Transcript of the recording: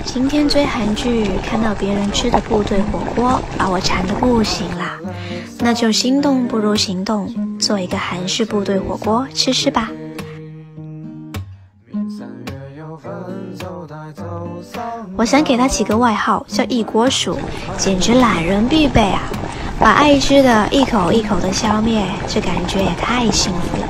今天追韩剧，看到别人吃的部队火锅，把我馋得不行啦。那就心动不如行动，做一个韩式部队火锅吃吃吧。我想给他起个外号，叫一锅薯，简直懒人必备啊！把爱吃的一口一口的消灭，这感觉也太幸福了。